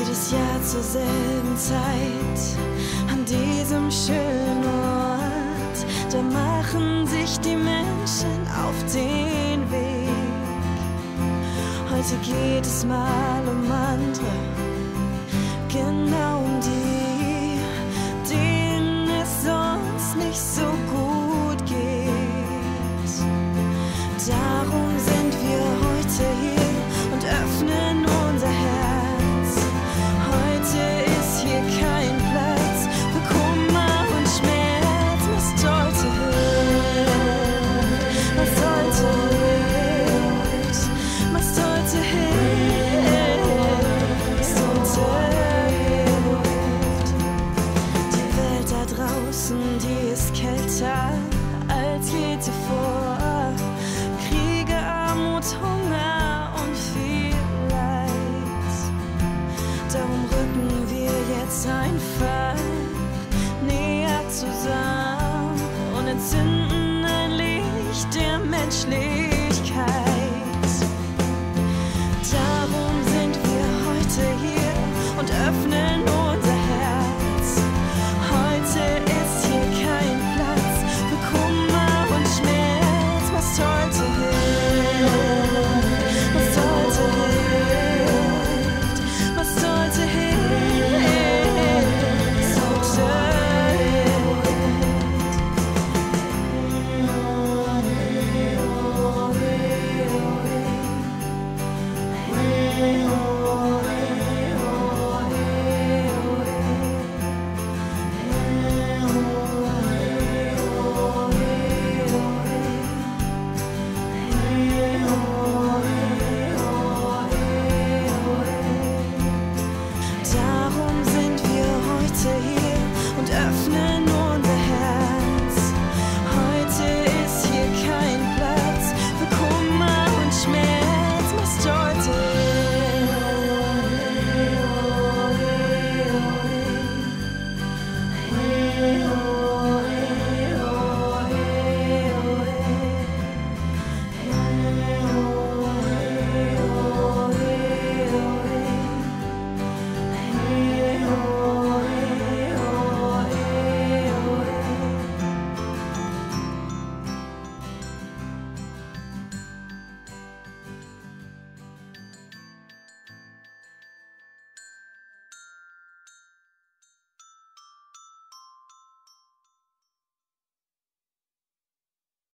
Jedes Jahr zur selben Zeit an diesem schönen Ort, da machen sich die Menschen auf den Weg. Heute geht es mal um andere, genau um die, denen es sonst nicht so gut geht. Darum sind wir heute hier und öffnen unser Herz. Heute ist hier kein Platz für Kummer und Schmerz. Was heute hilft, was heute hilft, was heute hilft, was heute hilft. Die Welt da draußen, die ist kälter als je zuvor. Kriege, Armut, Hunger und viel Leid. Darum rücken wir jetzt einfach näher zusammen und entzünden ein Licht der Menschlichkeit.